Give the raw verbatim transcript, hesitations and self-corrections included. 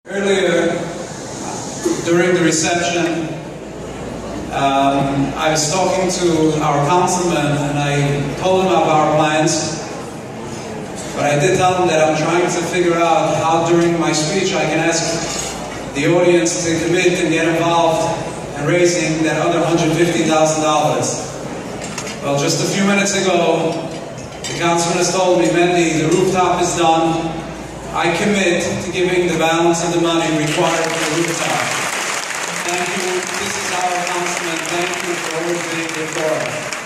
Earlier, during the reception, um, I was talking to our councilman and I told him about our plans, but I did tell him that I'm trying to figure out how during my speech I can ask the audience to commit and get involved in raising that other one hundred fifty thousand dollars. Well, just a few minutes ago, the councilman has told me, Mendy, the rooftop is done. I commit to giving the balance of the money required for the rooftop. Thank you. This is our councilman. Thank you for always being here for us.